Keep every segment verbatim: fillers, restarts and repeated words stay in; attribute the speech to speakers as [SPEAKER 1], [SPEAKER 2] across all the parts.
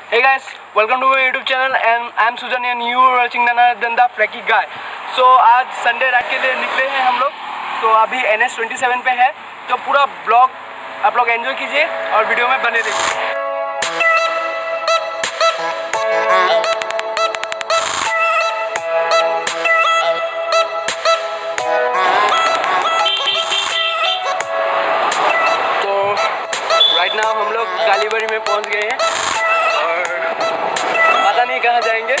[SPEAKER 1] Hey guys, welcome to my YouTube channel and I am Sujan and you are watching the Flaky Guy. So आज Sunday रात के लिए निकले हैं हम लोग, तो अभी एन एच ट्वेंटी सेवन पे है, तो पूरा ब्लॉग आप लोग एंजॉय कीजिए और वीडियो में बने रहिए। तो राइट नाउ हम लोग कालीबाड़ी में पहुंच गए हैं और पता नहीं कहाँ जाएंगे।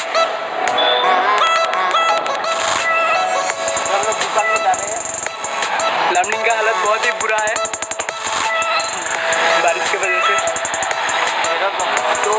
[SPEAKER 1] हम लोग दुकान में जा रहे हैं। लर्निंग का हालत बहुत ही बुरा है बारिश की वजह से। तो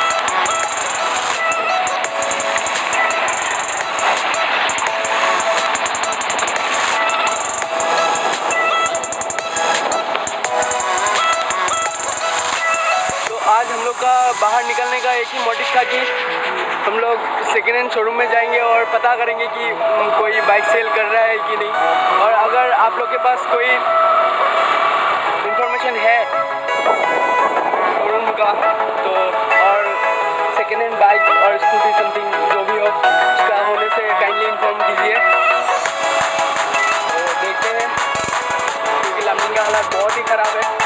[SPEAKER 1] आज हम लोग का बाहर निकलने का एक ही मोटिव था कि हम लोग सेकेंड हैंड शोरूम में जाएंगे और पता करेंगे कि कोई बाइक सेल कर रहा है कि नहीं, और अगर आप लोग के पास कोई इंफॉर्मेशन है शोरूम का तो, और सेकेंड हैंड बाइक और स्कूटी समथिंग जो भी हो उसका होने से काइंडली इन्फॉर्म कीजिए। तो देखते हैं, क्योंकि लम्बिंग का हालत बहुत ही ख़राब है।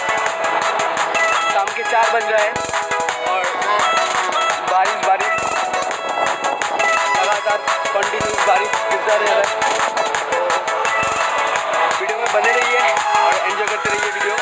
[SPEAKER 1] शाम के चार बज रहा है और बारिश बारिश लगातार कंटिन्यू बारिश गिरता रह रहा है। तो वीडियो में बने रहिए और एंजॉय करते रहिए वीडियो।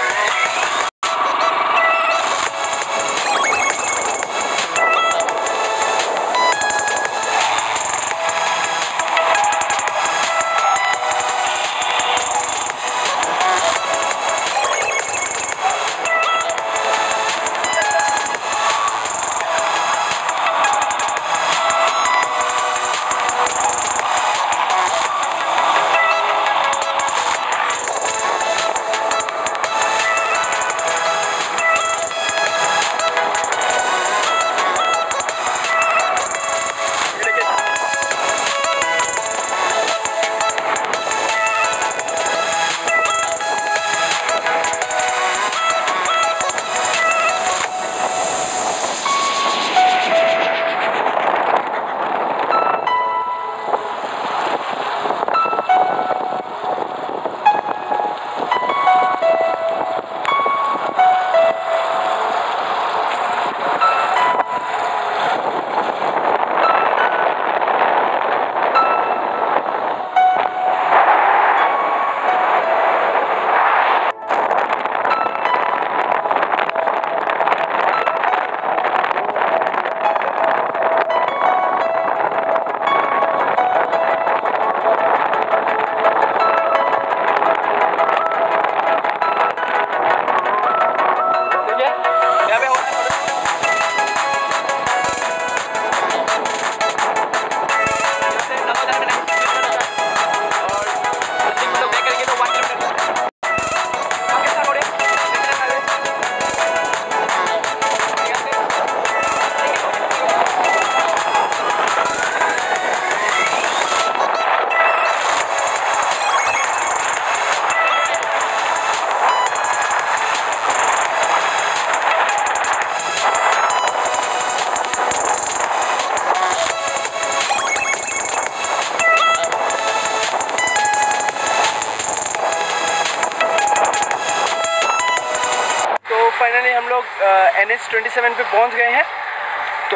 [SPEAKER 1] फाइनली हम लोग एन एच ट्वेंटी सेवन पे पहुंच गए हैं। तो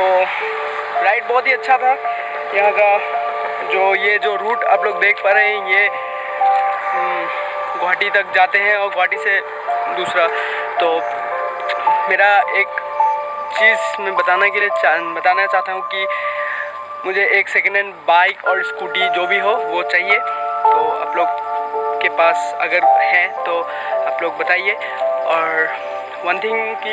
[SPEAKER 1] राइड बहुत ही अच्छा था। यहाँ का जो ये जो रूट आप लोग देख पा रहे हैं, ये गुवाहाटी तक जाते हैं और गुवाहाटी से दूसरा। तो मेरा एक चीज़ मैं बताने के लिए बताना चाहता हूँ कि मुझे एक सेकेंड हैंड बाइक और स्कूटी जो भी हो वो चाहिए। तो आप लोग के पास अगर है तो आप लोग बताइए। और वन थिंग कि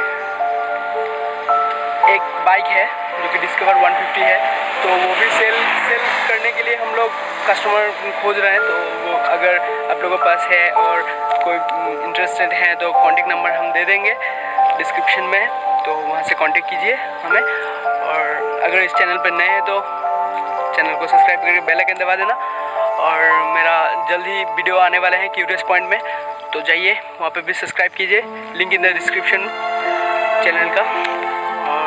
[SPEAKER 1] एक बाइक है जो कि डिस्कवर वन फिफ्टी है, तो वो भी सेल सेल करने के लिए हम लोग कस्टमर खोज रहे हैं। तो वो अगर आप लोगों के पास है और कोई इंटरेस्टेड है तो कॉन्टेक्ट नंबर हम दे देंगे डिस्क्रिप्शन में, तो वहाँ से कांटेक्ट कीजिए हमें। और अगर इस चैनल पर नए हैं तो चैनल को सब्सक्राइब करके बेल आइकन दबा देना। और मेरा जल्द ही वीडियो आने वाले हैं क्यूरियस पॉइंट में, तो जाइए वहाँ पे भी सब्सक्राइब कीजिए, link in the description channel का।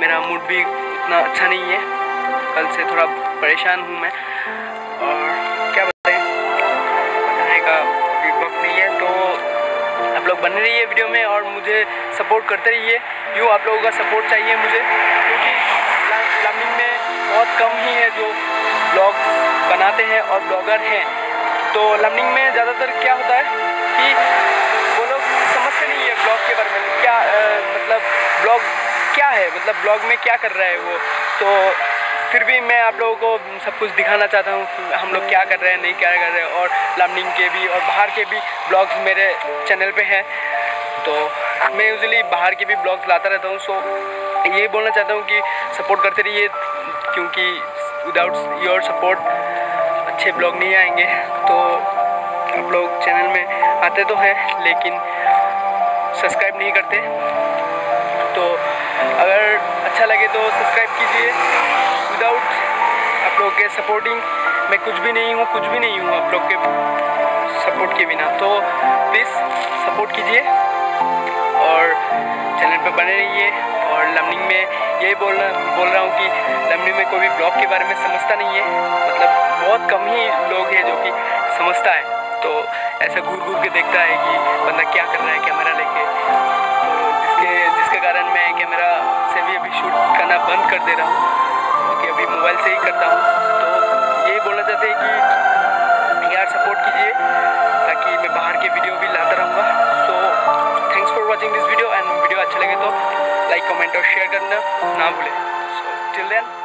[SPEAKER 1] मेरा मूड भी उतना अच्छा नहीं है, कल से थोड़ा परेशान हूँ मैं। और क्या बताएं, बताने का भी वक्त नहीं है। तो आप लोग बने रहिए वीडियो में और मुझे सपोर्ट करते रहिए। यूँ आप लोगों का सपोर्ट चाहिए मुझे, क्योंकि लामनिंग में बहुत कम ही है जो ब्लॉग बनाते हैं और ब्लॉगर हैं। तो लामनिंग में ज़्यादातर क्या होता है कि वो लोग समझते नहीं है ब्लॉग के बारे में, क्या आ, मतलब ब्लॉग क्या है, मतलब ब्लॉग में क्या कर रहा है वो। तो फिर भी मैं आप लोगों को सब कुछ दिखाना चाहता हूँ, हम लोग क्या कर रहे हैं, नहीं क्या कर रहे हैं। और लामनिंग के भी और बाहर के भी ब्लॉग्स मेरे चैनल पे हैं, तो मैं यूजुअली बाहर के भी ब्लॉग्स लाता रहता हूँ। सो यही बोलना चाहता हूँ कि सपोर्ट करते रहिए, क्योंकि विदाउट योर सपोर्ट अच्छे ब्लॉग नहीं आएंगे। तो आप लोग चैनल में आते तो हैं लेकिन सब्सक्राइब नहीं करते, तो अगर अच्छा लगे तो सब्सक्राइब कीजिए। विदाउट आप लोग के सपोर्टिंग मैं कुछ भी नहीं हूँ, कुछ भी नहीं हूँ आप लोग के सपोर्ट के बिना। तो प्लीज़ सपोर्ट कीजिए और चैनल पे बने रहिए। और लामनिंग में यही बोलना बोल रहा हूँ कि लामनिंग में कोई भी ब्लॉग के बारे में समझता नहीं है, मतलब बहुत कम ही लोग हैं जो कि समझता है। तो ऐसा घूर घूर के देखता है कि बंदा क्या कर रहा है कैमरा लेके, तो जिसके जिसके कारण मैं कैमरा से भी अभी शूट करना बंद कर दे रहा हूँ, क्योंकि अभी मोबाइल से ही करता हूँ। तो यही बोलना चाहते हैं कि यार सपोर्ट कीजिए ताकि मैं बाहर के वीडियो भी लाता रहूँगा। So thanks for watching this video, and video अच्छा लगे तो लाइक कमेंट और शेयर करना ना भूलें। So till then.